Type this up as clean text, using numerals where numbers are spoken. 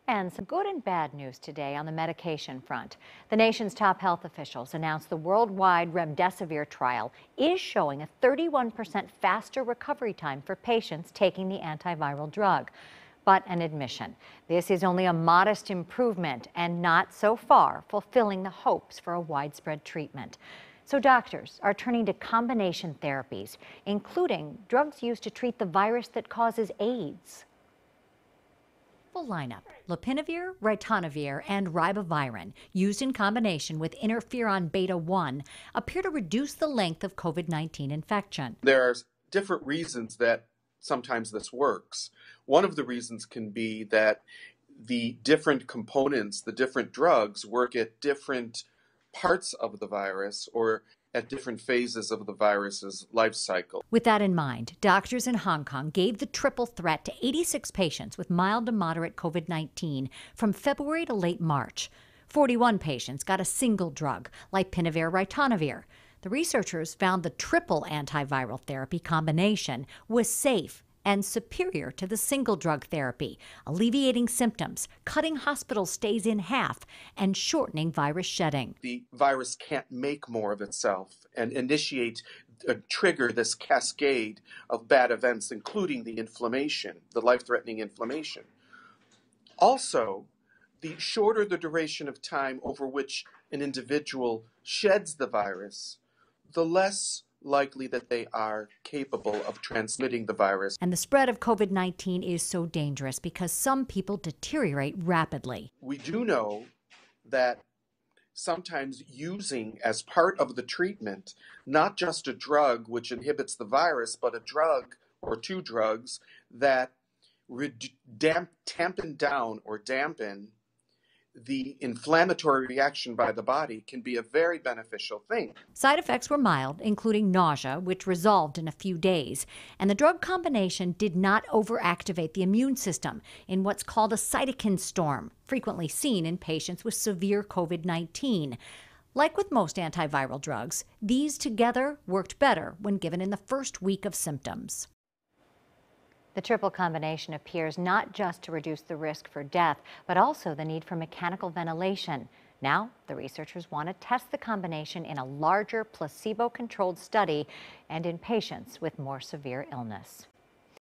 And some good and bad news today on the medication front. The nation's top health officials announced the worldwide Remdesivir trial is showing a 31% faster recovery time for patients taking the antiviral drug. But an admission, this is only a modest improvement and not so far fulfilling the hopes for a widespread treatment. So doctors are turning to combination therapies, including drugs used to treat the virus that causes AIDS. Full lineup: lopinavir, ritonavir, and ribavirin, used in combination with interferon beta-1, appear to reduce the length of COVID-19 infection. There are different reasons that sometimes this works. One of the reasons can be that the different components, the different drugs, work at different parts of the virus or at different phases of the virus's life cycle. With that in mind, doctors in Hong Kong gave the triple threat to 86 patients with mild to moderate COVID-19 from February to late March. 41 patients got a single drug, lopinavir ritonavir. The researchers found the triple antiviral therapy combination was safe and superior to the single drug therapy, alleviating symptoms, cutting hospital stays in half, and shortening virus shedding. The virus can't make more of itself and trigger this cascade of bad events, including the inflammation, the life-threatening inflammation. Also, the shorter the duration of time over which an individual sheds the virus, the less likely that they are capable of transmitting the virus. And the spread of COVID-19 is so dangerous because some people deteriorate rapidly. We do know that sometimes using as part of the treatment, not just a drug which inhibits the virus, but a drug or two drugs that dampen the inflammatory reaction by the body can be a very beneficial thing. Side effects were mild, including nausea, which resolved in a few days. And the drug combination did not overactivate the immune system in what's called a cytokine storm, frequently seen in patients with severe COVID-19. Like with most antiviral drugs, these together worked better when given in the first week of symptoms. The triple combination appears not just to reduce the risk for death, but also the need for mechanical ventilation. Now, the researchers want to test the combination in a larger placebo-controlled study and in patients with more severe illness.